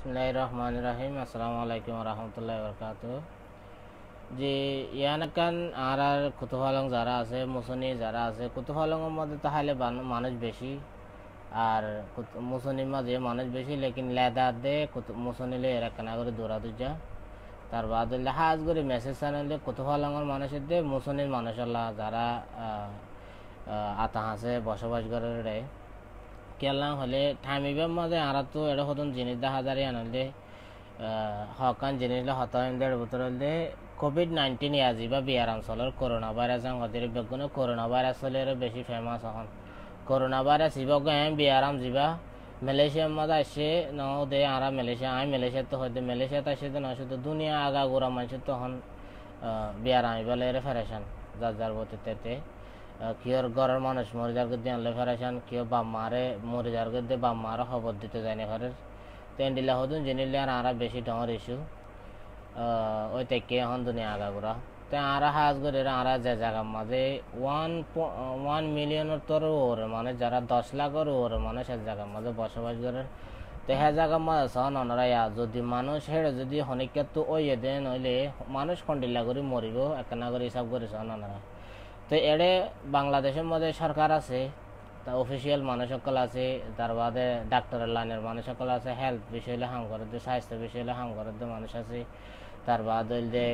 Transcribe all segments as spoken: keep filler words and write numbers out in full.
बिस्मिल्लाहिर्रहमानिर्रहीम अस्सलामु अलैकुम वरहमतुल्लाहि वबरकातुहू যে ইয়ানকান আর আর কুতুহলং যারা আছে মুসনি যারা আছে কুতুহলংর মধ্যে তাহলে মানুষ বেশি আর মুসনির মাঝে মানুষ বেশি লেকিন লেদা দে মুসনিলে এরা কানা করে দৌড়া দুজা তার বাদ হাজ করে মেসেজ আনলে কুতুহলংর মানুষের দে মুসনির মানুষ আল্লাহ যারা আতা আছে বসবাস করে রে কেলাম হলে থামিবার মাঝে আর তো এটা হতন জিনিস দেখা যায় আনলে হকান জিনিস হতাম দেড় বছর হলে কোভিড নাইন্টিন আজি বা বিয়ার অঞ্চলের করোনা ভাইরাস হদের বেগুনে করোনা ভাইরাস হলে বেশি ফেমাস এখন করোনা ভাইরাস ইবক হ্যাঁ বিয়ারাম যাবা মালয়েশিয়ার মধ্যে আসে ন দে আর মালয়েশিয়া আমি মালয়েশিয়া তো হয়তো মালয়েশিয়াতে আসে তো না শুধু দুনিয়া আগা গোড়া মানুষের তখন বিয়ারাম বলে এর ফেরেশান যার যার বতিতে কিয়র ঘরের মানুষ মরে যার গদ্দে আনলে ফেরেশান কেউ বাপ মারে মরে যার গদ্দে বাপ মারও খবর দিতে যায়নি ঘরের তেন্ডিলা হতুন জিনিলে আর আর বেশি ডর ইস্যু ওই থেকে এখন দুনিয়া আগা গোড়া তো আর হাজ করে আর যে জায়গার মাঝে ওয়ান ওয়ান মিলিয়নের তোর ওরে মানে যারা দশ লাখের ওরে মানুষ এক জায়গার মাঝে বসবাস করে তো হ্যাঁ জায়গার মাঝে সন ওনারা যদি মানুষ হেড়ে যদি হনিকে তো ওই দেন নইলে মানুষ খন্ডিল্লা করে মরিব একনা করে হিসাব করে সন ওনারা তো এড়ে বাংলাদেশের মধ্যে সরকার আছে তা অফিসিয়াল মানুষ সকল আছে তার বাদে ডাক্তারের লাইনের মানুষ সকল আছে হেলথ বিষয়ে হাম করে দে স্বাস্থ্য বিষয়ে হাম করে দে মানুষ আছে তার বাদ হইলে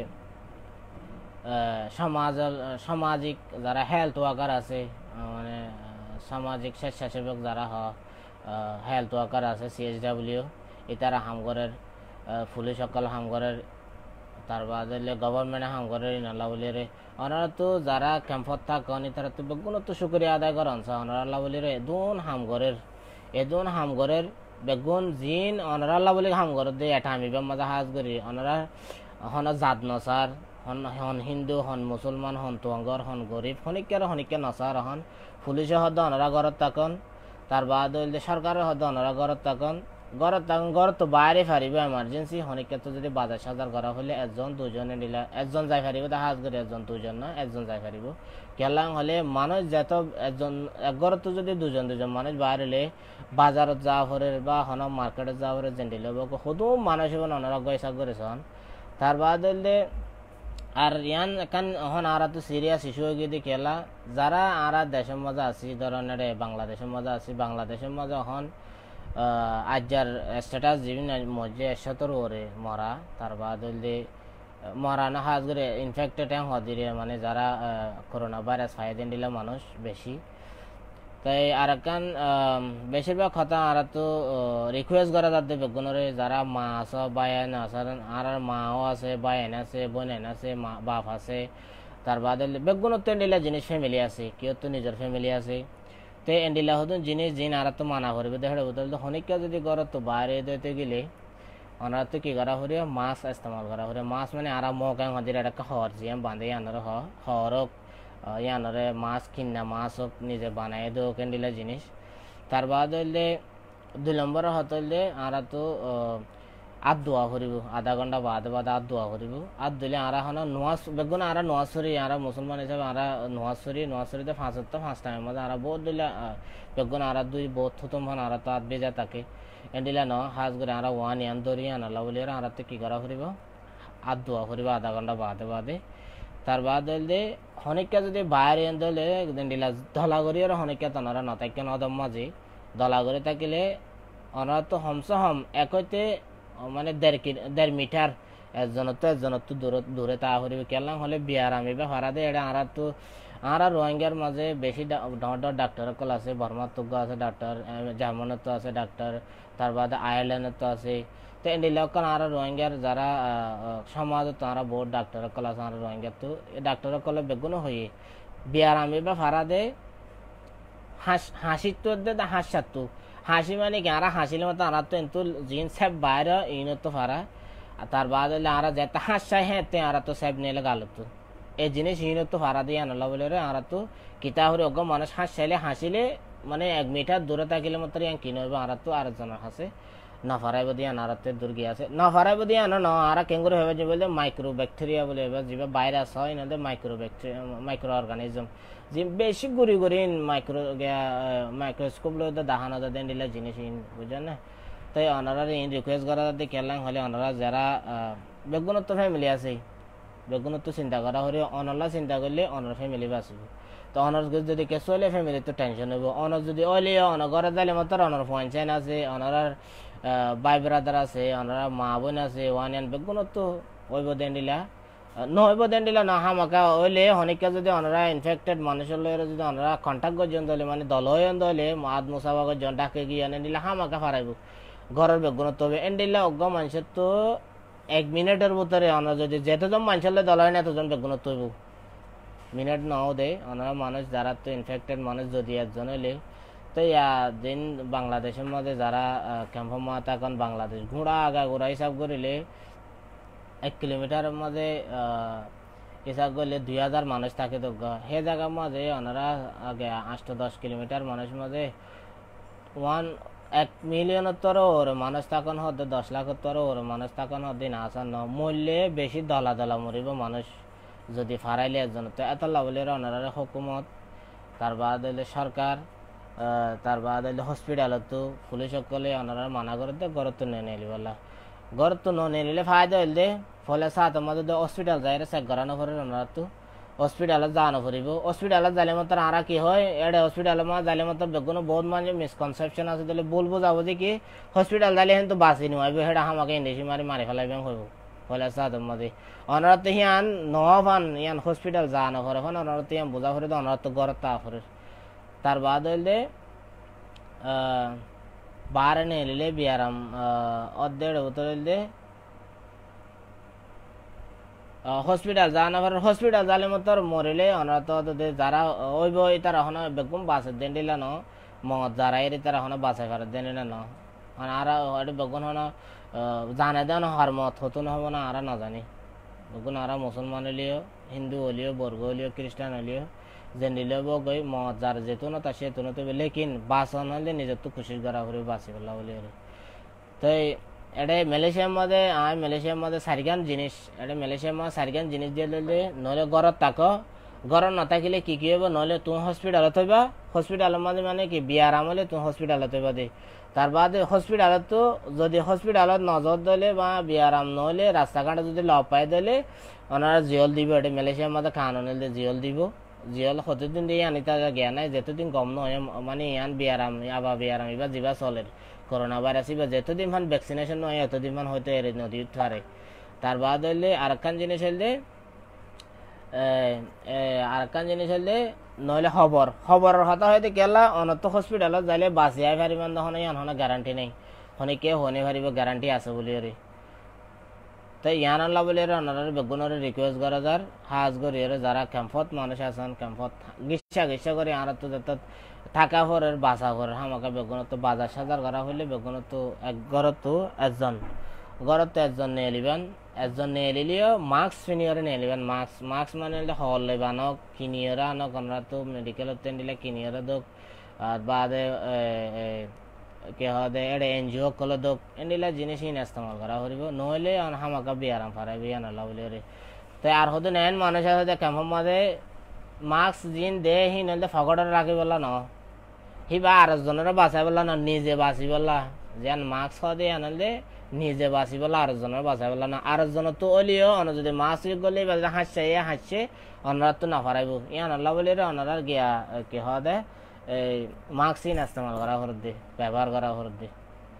সমাজ সামাজিক যারা হেলথ ওয়ার্কার আছে মানে সামাজিক স্বেচ্ছাসেবক যারা হ হেলথ ওয়ার্কার আছে সিএসডাব্লিউ এ তারা হামগরের পুলিশ সকল হামগরের তার বাদ হইলে গভর্নমেন্ট হামগরের ইনাল্লা বলিরে ওনারা তো যারা ক্যাম্পত থাকেন তারা তো বেগুন তো শুক্রিয়া আদায় করেন ওনারা আল্লাহ বলিরে এদুন হামগরের এদুন হামগরের বেগুন জিন ওনারা আল্লাহ বলি হামগরের দিয়ে এটা আমি মাঝে হাজ করি ওনারা হন জাত নসার হন হন হিন্দু হন মুসলমান হন তোয়াঙ্গর হন গরিব হনিকের হনিকে নসার হন পুলিশে হদ ওনারা ঘরত থাকেন তার বাদ হইলে সরকারের হদ ওনারা ঘরত থাকেন ঘরত থাকেন ঘর তো বাইরে ফারিব এমার্জেন্সি হনিকে তো যদি বাজার সাজার করা হলে একজন দুজনে নিলা একজন যাই ফারিব তা হাজ করে একজন দুজন না একজন যাই ফারিব কেলাং হলে মানুষ যত একজন এক ঘরত যদি দুজন দুজন মানুষ বাইরে বাজারত যাওয়া হরে বা হন মার্কেটে যাওয়া হরে যেন দিলে সদু মানুষ ওনারা গয়সা করেছেন তার বাদ হইলে আর ইয়ান এখন এখন আর তো সিরিয়াস ইস্যু হয়ে গিয়ে খেলা যারা আর দেশের মজা আছি ধরনের বাংলাদেশের মজা আছি বাংলাদেশের মজা এখন আজার স্ট্যাটাস জীবন মজে একশতর ওরে মরা তার বাদ হইলে মরা না হাজ করে ইনফেক্টেড হ্যাঁ হদিরে মানে যারা করোনা ভাইরাস ফাই দিন দিলে মানুষ বেশি তাই আর একখান বেশিরভাগ কথা আর তো রিকোয়েস্ট করা যাতে বেগুনরে যারা মা আছে বায়ান আছে আর আর মাও আছে বায়ান আছে বোনেন আছে মা বাপ আছে তার বাদে বেগুনত তো এন্ডিলা জিনিস ফ্যামিলি আছে কেউ তো নিজের ফ্যামিলি আছে তো এন্ডিলা হতুন জিনিস জিন আর তো মানা করবে দেখে বদল তো হনিকা যদি ঘর তো বাইরে দিতে গেলে ওনারা তো কি করা হরে মাছ ইস্তেমাল করা হরে মাছ মানে আর মগাং হদির একটা হর জিয়াম বাঁধে আনার হ হরক ইয়ানরে মাছ কিনা মাছ হোক নিজে বানাই দো কেন্ডিলা জিনিস তার বাদ হইলে দুই নম্বর হত হইলে আর তো আদ দোয়া করিব আধা ঘন্টা বাদ বাদ আদ দোয়া করিব আদ দিলে আর হন নোয়াজ বেগুন আর নোয়াজ সরি আর মুসলমান হিসাবে আর নোয়াজ সরি নোয়াজ সরিতে পাঁচ হতো পাঁচ টাইমের মধ্যে আর বহুত দিলে বেগুন আর দুই বহুত হতম হন আর তো আদ বেজা থাকে এন্ডিলা ন হাজ করে আর ওয়ান ইয়ান ধরি আনাল্লা বলি আর তো কি করা করিব আদ দোয়া করিব আধা ঘন্টা বাদে বাদে তার বাদ হইলে হনিকা যদি বাইরে দিলে দিলা ধলা করি আর হনিকা তনারা নতাইকে নদম মাঝে দলা করে থাকিলে ওনারা তো হমস হম একইতে মানে দেড় দেড় মিটার একজন তো একজন তো দূরে দূরে তা করিবে কেলাম হলে বিয়ার আমি বা হারা দে এটা আর তো আর রোহিঙ্গার মাঝে বেশি ডর ডাক্তার কল আছে বর্মার তো আছে ডাক্তার জার্মানের তো আছে ডাক্তার তার বাদে আয়ারল্যান্ডের তো আছে তো এন্ডিলকন আর রোহিঙ্গার যারা সমাজ তো আর বহুত ডাক্তার কল আছে আর রোহিঙ্গার তো ডাক্তার কলে বেগুনো হয়ে বিয়ার আমি বা ফারা দে হাস হাসির তো দে হাসার তো হাসি মানে কি আর হাসিলে মতো আর তো এত জিন সব বাইরে ইন তো ফারা তার বাদ হইলে আর যেতে হাসায় হ্যাঁ তে আর তো সব নিলে গাল তো এই জিনিস ইন তো ফারা দিয়ে আনলা বলে রে আর তো কিতা হরে অগ মানুষ হাসাইলে হাসিলে মানে এক মিটার দূরে থাকিলে মতো ইয়ান কিনে হইব আর তো আরেকজনের হাসে না ফারাইব দিয়ে আনারাতে দূর গিয়ে আছে না ফারাইব দিয়ে আনো না আর কেঙ্গুর হবে যে বলে মাইক্রো ব্যাকটেরিয়া বলে যে ভাইরাস হয় না মাইক্রো ব্যাকটেরিয়া মাইক্রো অর্গানিজম যে বেশি গুড়ি গুড়ি মাইক্রো মাইক্রোস্কোপ লো দেখানো দেন দিলে জিনিস বুঝেন না তাই ওনারা ইন রিকোয়েস্ট করা যাতে কেলাম হলে ওনারা যারা বেগুনত্ব ফ্যামিলি আছে বেগুনত্ব চিন্তা করা হলে অনলা চিন্তা করলে অনার ফ্যামিলি বাঁচব তো অনার যদি কেঁচু হলে ফ্যামিলি তো টেনশন হইব অনার যদি অলি অনার ঘরে যাইলে মাত্র অনার পঞ্চায়েত আছে ওনার ভাই ব্রাদার আছে ওনারা মা বোন আছে ওয়ান এন বেগুনত্ব ওইব দেন দিলা নহইব দেন দিলা না হামাকা হইলে অনেকে যদি ওনারা ইনফেক্টেড মানুষের লয়ের যদি ওনারা কন্ট্যাক্ট করছেন দলে মানে দল হইন দলে আদ মুসাফা করছেন ডাকে গিয়ে এনে দিলে হামাকা ফারাইব ঘরের বেগুনত্ব হবে এন দিলা অজ্ঞ মানুষের তো এক মিনিটের ভিতরে আমরা যদি যেতজন মানুষের দল হয় না এতজন বেগুনত্ব হইব মিনিট নাও দেয় ওনারা মানুষ যারা তো ইনফেক্টেড মানুষ যদি একজন হইলে তো ইয়া দিন বাংলাদেশের মধ্যে যারা ক্যাম্প মাতা এখন বাংলাদেশ ঘোড়া আগা ঘোড়া হিসাব করিলে এক কিলোমিটারের মাঝে হিসাব করলে দুই হাজার মানুষ থাকে তো সেই জায়গার মাঝে ওনারা আগে আটশো দশ কিলোমিটার মানুষ মাঝে ওয়ান এক মিলিয়নের তরও ওর মানুষ তখন হতে দশ লাখের তরও ওর মানুষ তখন হতে না আসার ন মূল্যে বেশি দলা দলা মরিব মানুষ যদি ফারাইলে একজন তো এত লাভলের ওনারা হুকুমত তার বাদ হইলে সরকার তার বাদ হইলে হসপিটালত তো পুলিশ সকলে ওনারা মানা করতে গড়ত নিয়ে নিলি বলা গড়ত নিয়ে নিলে ফায়দা হইলে ফলে সাত মধ্যে হসপিটাল যাই চেক করানো করে ওনারা তো হসপিটালত যাওয়ানো ফুরিব হসপিটালত যাইলে মাত্র আরা কি হয় এডে হসপিটালের মধ্যে যাইলে মাত্র বেগুনো বহুত মানুষ মিসকনসেপশন আছে তাহলে বলবো যাবো যে কি হসপিটাল যাইলে কিন্তু বাঁচি নিব সেটা আমাকে ইন্ডেসি মারি মারি ফেলাইবে হইব ফলে সাতের মধ্যে ওনারা তো হিয়ান নওয়া ফান ইয়ান হসপিটাল যাওয়ানো করে ফান ওনারা তো ইয়ান বোঝা ফুরে ওনারা তো গড় তা ফুরে তার বাদ হইলে বারে নিয়ে নিলে বিয়ারাম অর্ধেক বোতল হইলে হসপিটাল যাওয়ানো পর হসপিটাল যালে মতো মরিলে ওনারা তো যারা ওইব তারা এখন বেগুম বাসে দেন দিলা ন মদ যারা এর তারা এখন বাসাই ফেরত দেন দিলা ন আর বেগুন হন জানে দেন হর মত হতো না হবো না আর না জানি বেগুন আর মুসলমান হলিও হিন্দু হলিও বর্গ হলিও খ্রিস্টান হলিও যেন দিলে গই মদ যার যেত না তা সেতু না তবে লেকিন বাসন হলে নিজের তো খুশির করা করে বাঁচি পেলা বলি তাই এটা মালয়েশিয়ার মধ্যে আমি মালয়েশিয়ার মধ্যে চারিখান জিনিস এটা মালয়েশিয়ার মধ্যে চারিখান জিনিস দিয়ে লইলে নহলে ঘরত থাকো ঘরত নাথাকিলে কি কি হইব নহলে তুমি হসপিটালত হইবা হসপিটালের মধ্যে মানে কি বিয়ার আমলে তুমি হসপিটালত হইবা দে তার বাদে হসপিটালত তো যদি হসপিটালত নজর দিলে বা বিয়ারাম নহলে রাস্তাঘাটে যদি লব পাই দিলে ওনারা জিয়ল দিব এটা মালয়েশিয়ার মধ্যে কানুন জিয়ল দিব জিয়ল কতদিন দিয়ে আনি তার জ্ঞান নাই যেতদিন গম নয় মানে ইয়ান বিয়ারাম আবা বিয়ারাম এবার যা চলে করোনা ভাইরাস এবার যতদিন মান ভ্যাকসিনেশন নয় এতদিন মান হয়তো এর নদী পারে তার বাদ হইলে আর একখান জিনিস হইলে আর একখান জিনিস হইলে নইলে খবর খবরের কথা হয়তো গেলা অনত হসপিটালত যাইলে বাঁচিয়াই পারিমান তখন ইয়ান হনে গ্যারান্টি নেই হনে কে হনে পারিব গ্যারান্টি আছে বলি রে তাই ইয়ান আল্লাহ বলে ওনারা বেগুনের রিকোয়েস্ট করা যার হাজ করি যারা ক্যাম্পত মানুষ আছেন ক্যাম্পত গিসা গিসা করে আর তো যত থাকা ঘরের বাসা ঘরের হামাকা বেগুন তো বাজার সাজার করা হইলে বেগুন তো এক ঘরত তো একজন ঘরত তো একজন নিয়ে লিবেন একজন নিয়ে লিলিও মাস্ক ফিনিয়রে নিয়ে লিবেন মাস্ক মাস্ক মানে হল লইবা আনক কিনিয়রা আনক আমরা তো মেডিকেলত তেন দিলে কিনিয়রা দোক আর বাদে কে হদে এডে এনজিও কল দোক এন্ডিলা জিনিস ইন ইস্তেমাল করা হইব নহলে হামাকা বিয়ারাম ফারাই বিয়ান আল্লাহ বলে রে তাই আর হতে নেন মানুষ আছে ক্যাম্পের মাঝে মাস্ক জিন দে হি নইলে ফগড়ে রাখি বললা ন হিবা আর জনের বাঁচাই বললা না নিজে বাঁচি বললা যেন মাস্ক দে আনলে নিজে বাঁচি বললা আর জনের বাঁচাই বললা না আর জন তো অলিও অন যদি মাস্ক গলে হাসছে ইয়ে হাসছে অনারা তো না ফারাইব ইয়ান আল্লাহ বলে রে অনারা গিয়া কে হদে এই মাস্ক ইন ইস্তেমাল করা হর দে ব্যবহার করা হর দে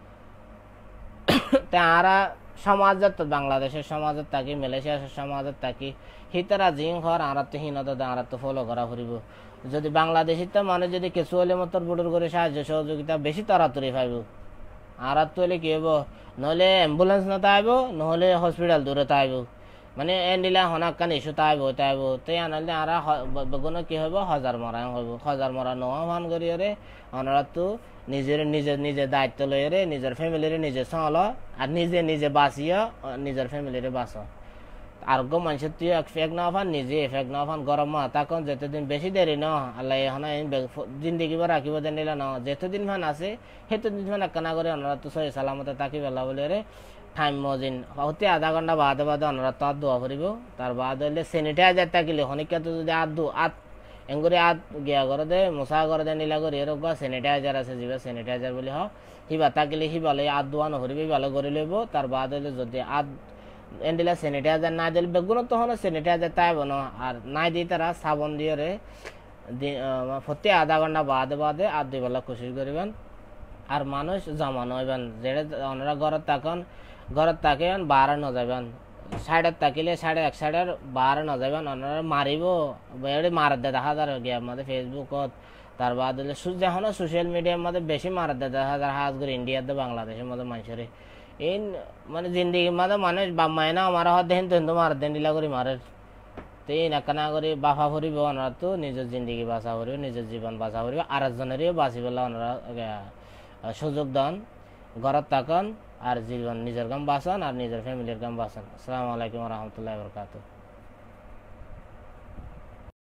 তা আরা সমাজত বাংলাদেশের সমাজত থাকি মালয়েশিয়ার সমাজত থাকি হিতারা জিং হর আর তো হীনতা আর তো ফলো করা হরিব যদি বাংলাদেশিত মানুষ যদি কিছু হলে মতো বুড়োর করে সাহায্য সহযোগিতা বেশি তাড়াতাড়ি পাইব আর তো হলে কি হইব নহলে অ্যাম্বুলেন্স না তাইব নহলে হসপিটাল দূরে তাইব মানে এন্ডিলা হনাকান ইস্যু তাইব তাইব তাই আনলে আর বেগুন কি হইব হাজার মরা হইব হাজার মরা নোয়া মান করিয়ে ওনারা তো নিজের নিজের নিজের দায়িত্ব লইরে নিজের ফ্যামিলিরে নিজে চল আর নিজে নিজে বাঁচিয়ে নিজের ফ্যামিলিরে বাঁচ আর গো মানুষের তুই এফেক্ট না ফান নিজে এফেক্ট না ফান গরম মা তখন যেতদিন বেশি দেরি ন আল্লাহ এখন জিন্দিগি বা রাখিব দেন দিলা ন যেতদিন ফান আছে সেতদিন ফান একখানা করে ওনারা তো সহি সালামতে তাকি বেলা বলে রে টাইম মজিন হতে আধা ঘন্টা বাদে বাদে ওনারা তো আর দোয়া করিব তার বাদ হইলে স্যানিটাইজার থাকিলে অনেকে তো যদি আর দু আত এঙ্গুরি আদ গিয়া করে দে মুসা করে দে নীলা করি এর স্যানিটাইজার আছে যিবা স্যানিটাইজার বলি হ হিবা তাকিলে হিবালে আদ দোয়া নহরিবি ভালো করে লইব তার বাদ হলে যদি আদ এন্ডিলা স্যানিটাইজার না দিলে বেগুন তখন স্যানিটাইজার তাই বনো আর নাই দিয়ে তারা সাবন দিয়ে রে প্রতি আধা ঘন্টা বাদে বাদে আদ দিবেলা কোশিশ করিবেন আর মানুষ জমানো হইবেন যেটা ওনারা ঘরত থাকুন ঘরত থাকেন বাহারে ন যাবেন সাইডত থাকিলে সাইডে এক সাইডের বাহারে ন যাবেন ওনারা মারিব এটি মারার দে দেখা যায় গিয়ে আমাদের ফেসবুকত তার বাদ হলে যখন সোশ্যাল মিডিয়ার মধ্যে বেশি মারার দে দেখা যায় হাজ করে ইন্ডিয়াতে বাংলাদেশের মধ্যে মানুষের এই মানে জিন্দিগির মধ্যে মানুষ বাপ মায় না আমার হাত দেখেন তো মারার দেন ডিলা করে মারের তো এই নাকানা করে বাফা ফুরিব ওনারা তো নিজের জিন্দিগি বাঁচা করিব নিজের জীবন বাঁচা করিব আর একজনেরও বাঁচি পেলা ওনারা সুযোগ দেন ঘরত থাকুন আর জীবন নিজের কাম বাঁচান আর নিজের ফ্যামিলির কাম বাঁচান। আসসালামু আলাইকুম রহমতুল্লাহ বরকাত।